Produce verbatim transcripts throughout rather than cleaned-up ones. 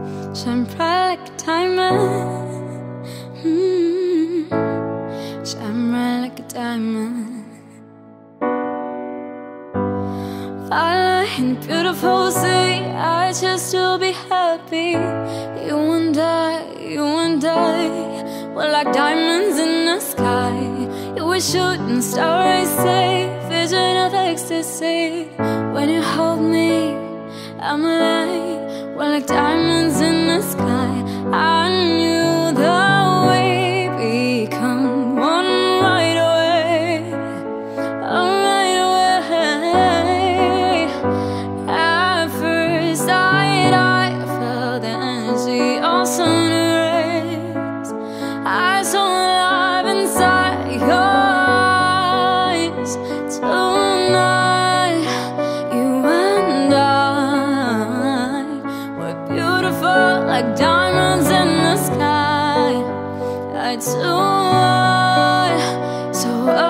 shine bright like a diamond. Mm, shine bright like a diamond. Fire in a beautiful sea, I just to be happy. You and I, you and I, we're like diamonds in the sky. You were shooting star, I say, vision of ecstasy. When you hold me, I'm alive. We're like diamonds in the sky. I knew the way become one right away, oh, right away. At first sight, I felt the energy all sun rays. I saw love inside your eyes. Tonight, you and I were beautiful like diamonds in the sky. I too are so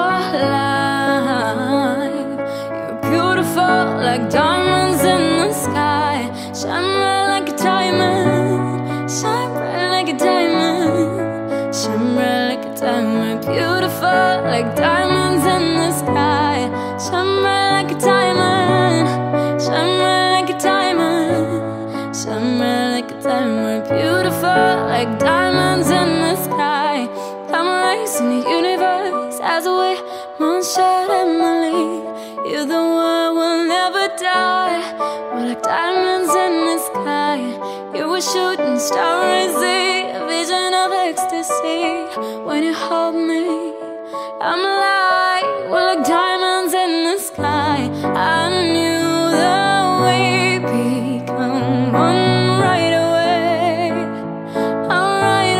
alive. You're beautiful like diamonds in the sky. Shine bright like a diamond. Shine bright like a diamond. Shine bright like a diamond. Beautiful like diamonds in the sky. Shine bright like a diamond. Shine bright like a diamond. Shine bright like a diamond. Beautiful like diamonds in the sky. Come rays in the universe as we moonshine Emily. You're the one will never die. We're like diamonds in the sky. You were shooting star, I see a vision of ecstasy. When you hold me, I'm alive. We're like diamonds in the sky. I knew the way become one right away, oh, right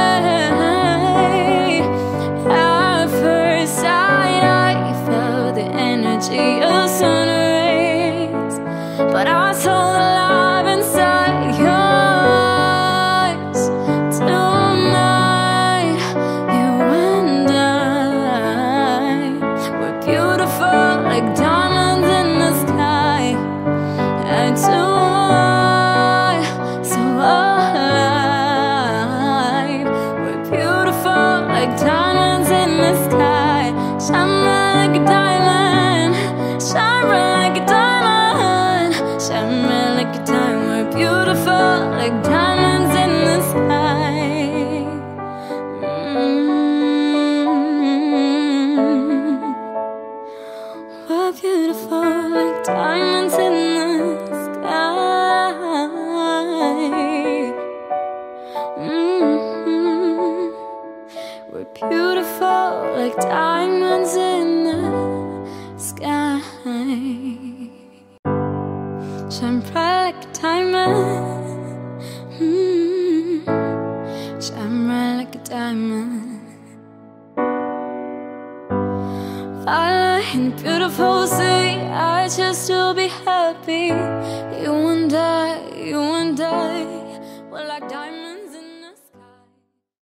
away. At first sight, I felt the energy of sun rays, but I saw the love inside your eyes. Tonight, you and I were beautiful like diamonds in the sky. And too are so alive. We're beautiful like diamonds in the sky. Shine bright like a diamond. Shine bright like a diamond. Shine bright like a diamond. We're beautiful like diamonds in the sky. Mm. We're beautiful like diamonds in the sky. Mm. We're beautiful like diamonds in the sky. Shine bright like a diamond. Mm. Shine bright like a diamond. Fire in a beautiful sea, I just to be happy. You and I, you and I.